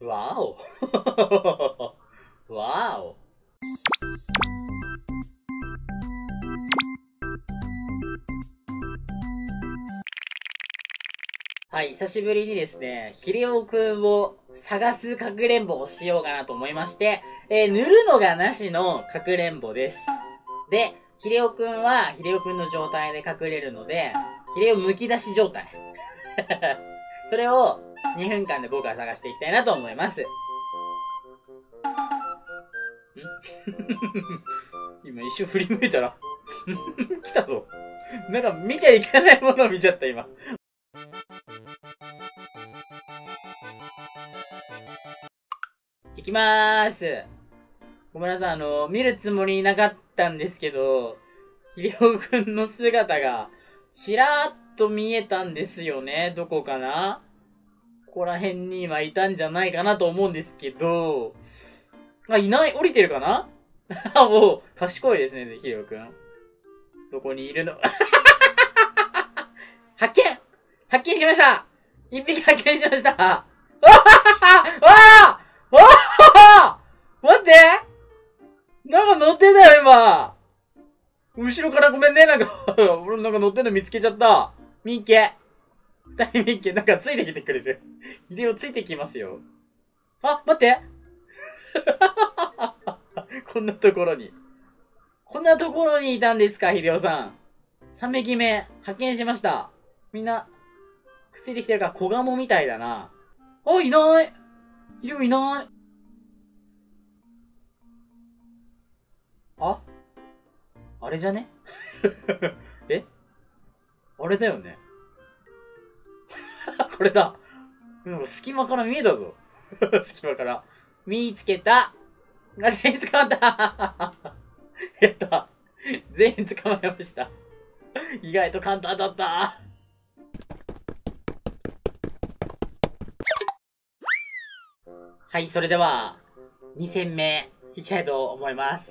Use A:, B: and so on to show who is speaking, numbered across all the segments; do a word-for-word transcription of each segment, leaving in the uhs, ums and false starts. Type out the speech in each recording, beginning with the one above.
A: わお。わお。はい、久しぶりにですね、ヒレオくんを探すかくれんぼをしようかなと思いまして、えー、塗るのがなしのかくれんぼです。で、ヒレオくんはヒレオくんの状態で隠れるので、ヒレオむき出し状態。それをにふんかんで僕は探していきたいなと思います。ん今一瞬振り向いたら来たぞ。なんか見ちゃいけないものを見ちゃった今。いきまーす。ごめんなさい、あの、見るつもりなかったんですけど、ひりおくんの姿が、ちらーっと見えたんですよね。どこかな？ここら辺に今いたんじゃないかなと思うんですけど、あ、いない、降りてるかな？もう、賢いですね、ひりおくん。どこにいるの？発見発見しました！一匹発見しました！わあわあわあ待って、なんか乗ってたよ、今。後ろからごめんね、なんか俺なんか乗ってんの見つけちゃった。ミッケ。二人ミッケ、なんかついてきてくれる。ヒデオついてきますよ。あ、待ってこんなところに。こんなところにいたんですか、ヒデオさん。三匹目、発見しました。みんな、くっついてきてるから小ガモみたいだな。あ、いない。ヒデオいない。あ、あれじゃねえ、あれだよね。これだ。なんか隙間から見えたぞ。隙間から。見つけた。あ、全員捕まった。やった。全員捕まえました。意外と簡単だった。はい、それでは、に戦目、いきたいと思います。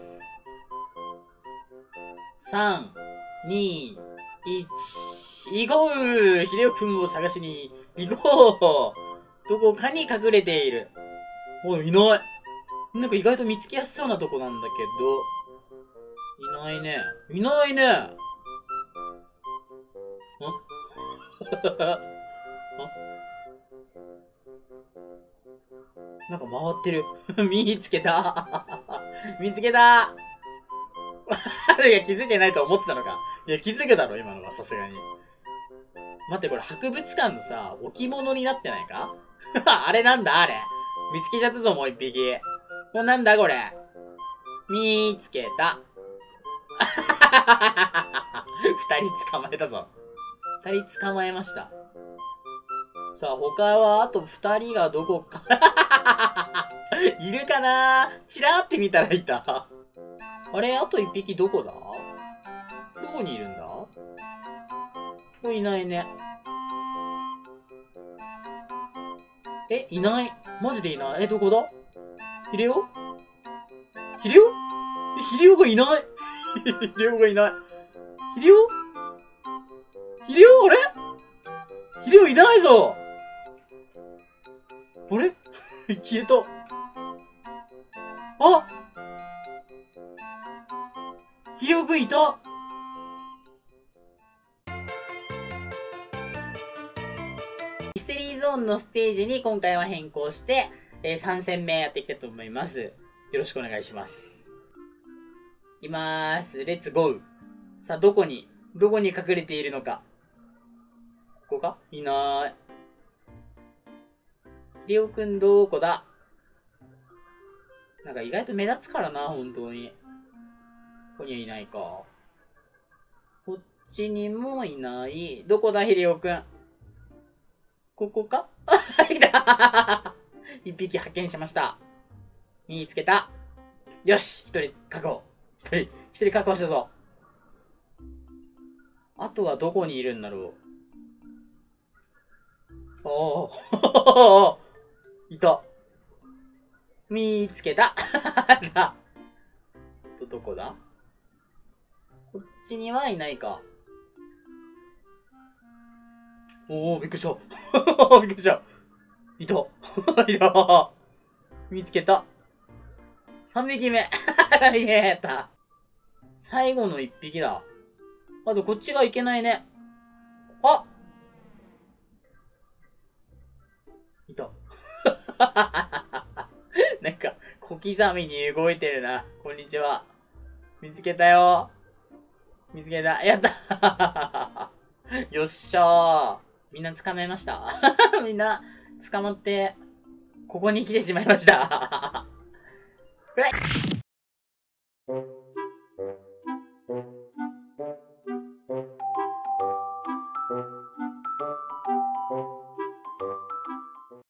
A: さん、に、いち、行こう！ヒデオくんを探しに行こう！どこかに隠れている。おい、いない。なんか意外と見つけやすそうなとこなんだけど、いないね。いないね。んなんか回ってる。見つけた。見つけた。いや、気づいてないと思ってたのか。いや、気づくだろ、今のは、さすがに。待って、これ博物館のさ、置物になってないか？あれなんだあれ。見つけちゃったぞ、もう一匹。これなんだこれ。見つけた。二人捕まえたぞ。二人捕まえました。さあ、他はあと二人がどこか。いるかな？チラーって見たらいた。あれ、あと一匹どこだ？どこにいるんだ？ここいないね。え、いない。マジでいない。え、どこだ？ヒレオ？ヒレオ？え、ヒレオがいない。ヒレオがいない。ヒレオ？ヒレオ？あれ？ヒレオいないぞ。あれ？消えた。あ！ヒレオくんいた。ミステリーゾーンのステージに今回は変更して、えー、さん戦目やっていきたいと思います。よろしくお願いします。いきまーす。レッツゴー。さあ、どこに、どこに隠れているのか。ここか？いなーい。ヒレオくんどこだ？なんか意外と目立つからな、本当に。ここにはいないか。こっちにもいない。どこだ、ヒレオくん。ここか？いた。一匹発見しました。見つけた。よし、一人確保。一人、一人確保したぞ。あとはどこにいるんだろう。おお。いた。見つけた。だ。と、どこだ？こっちにはいないか。おお、びっくりした。びっくりした。いた。いた。 見つけた。さんびきめ。さんびきめやった。最後のいっぴきだ。あとこっちがいけないね。あいた。なんか、小刻みに動いてるな。こんにちは。見つけたよ。見つけた。やったよっしゃー。みんな捕まえましたみんな捕まって、ここに来てしまいました。うわい